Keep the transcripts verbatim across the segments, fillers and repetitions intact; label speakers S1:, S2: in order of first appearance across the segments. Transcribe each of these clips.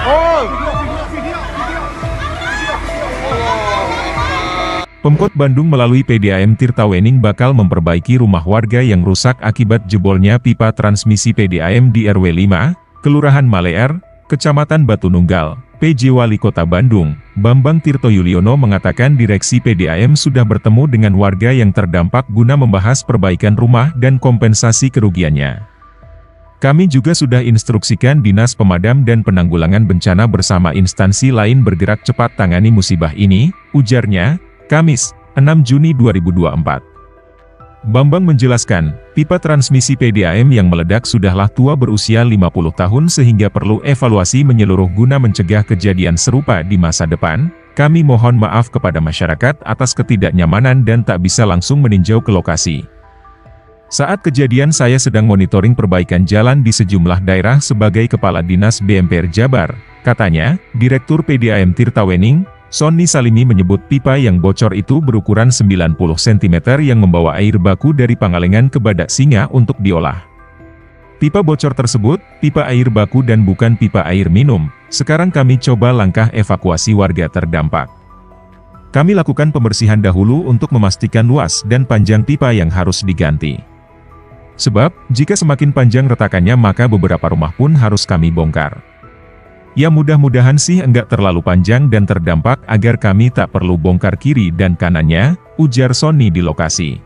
S1: Pemkot Bandung melalui P D A M Tirtawening bakal memperbaiki rumah warga yang rusak akibat jebolnya pipa transmisi P D A M di R W lima, Kelurahan Maleer, Kecamatan Batu Nunggal. P J Wali Kota Bandung, Bambang Tirto Yuliono mengatakan Direksi P D A M sudah bertemu dengan warga yang terdampak guna membahas perbaikan rumah dan kompensasi kerugiannya. Kami juga sudah instruksikan Dinas Pemadam dan Penanggulangan Bencana bersama instansi lain bergerak cepat tangani musibah ini, ujarnya, Kamis, enam Juni dua ribu dua puluh empat. Bambang menjelaskan, pipa transmisi P D A M yang meledak sudahlah tua berusia lima puluh tahun sehingga perlu evaluasi menyeluruh guna mencegah kejadian serupa di masa depan. Kami mohon maaf kepada masyarakat atas ketidaknyamanan dan tak bisa langsung meninjau ke lokasi. Saat kejadian saya sedang monitoring perbaikan jalan di sejumlah daerah sebagai Kepala Dinas B M P R Jabar, katanya. Direktur P D A M Tirtawening, Sonni Salimi menyebut pipa yang bocor itu berukuran sembilan puluh sentimeter yang membawa air baku dari Pangalengan ke Badak Singa untuk diolah. Pipa bocor tersebut, pipa air baku dan bukan pipa air minum. Sekarang kami coba langkah evakuasi warga terdampak. Kami lakukan pembersihan dahulu untuk memastikan luas dan panjang pipa yang harus diganti. Sebab, jika semakin panjang retakannya maka beberapa rumah pun harus kami bongkar. Ya mudah-mudahan sih enggak terlalu panjang dan terdampak agar kami tak perlu bongkar kiri dan kanannya, ujar Sonni di lokasi.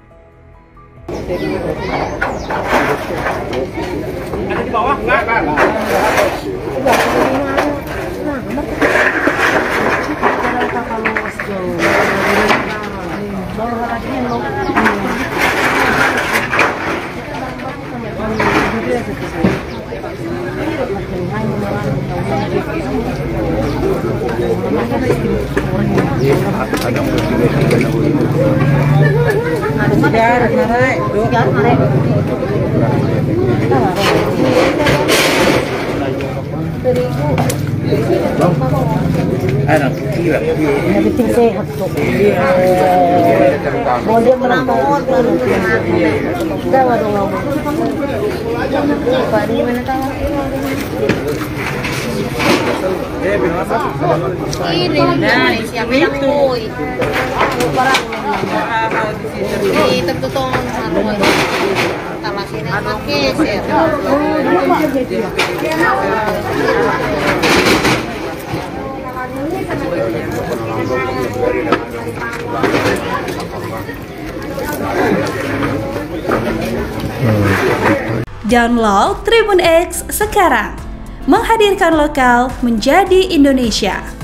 S2: Ada di bawah enggak?
S3: Anak kira
S4: penting sehat tuh. Mau dia meramot kan. Dah waduh ngomong. Pak di mana tahu?
S3: eh berapa?
S5: Ini nah siapa yang koi? Barang di tertutup sarung. Talasin pakai share.
S6: Download Tribun X sekarang, menghadirkan lokal menjadi Indonesia.